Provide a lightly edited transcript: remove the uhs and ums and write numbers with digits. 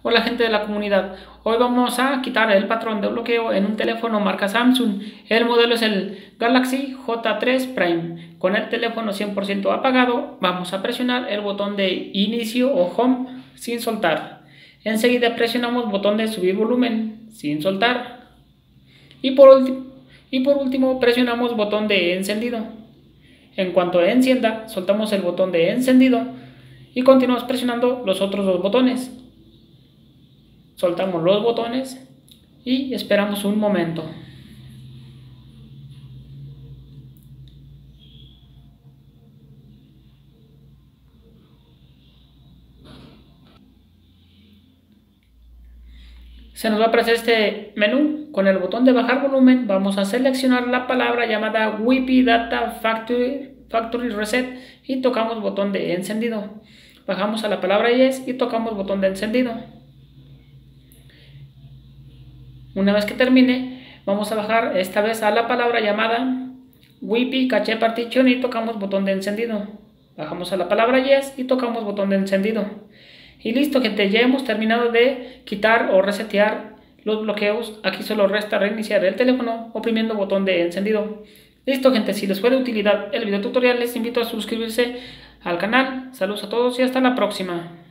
Hola gente de la comunidad, hoy vamos a quitar el patrón de bloqueo en un teléfono marca Samsung. El modelo es el Galaxy J3 Prime. Con el teléfono 100% apagado, vamos a presionar el botón de inicio o home sin soltar. Enseguida presionamos el botón de subir volumen sin soltar. Y por último presionamos el botón de encendido. En cuanto encienda, soltamos el botón de encendido y continuamos presionando los otros dos botones. Soltamos los botones y esperamos un momento. Se nos va a aparecer este menú. Con el botón de bajar volumen vamos a seleccionar la palabra llamada Wi-Fi Data Factory Reset y tocamos botón de encendido. Bajamos a la palabra Yes y tocamos botón de encendido. Una vez que termine, vamos a bajar esta vez a la palabra llamada Wi-Fi Cache Partition y tocamos botón de encendido. Bajamos a la palabra Yes y tocamos botón de encendido. Y listo, gente, ya hemos terminado de quitar o resetear los bloqueos. Aquí solo resta reiniciar el teléfono oprimiendo botón de encendido. Listo, gente, si les fue de utilidad el video tutorial, les invito a suscribirse al canal. Saludos a todos y hasta la próxima.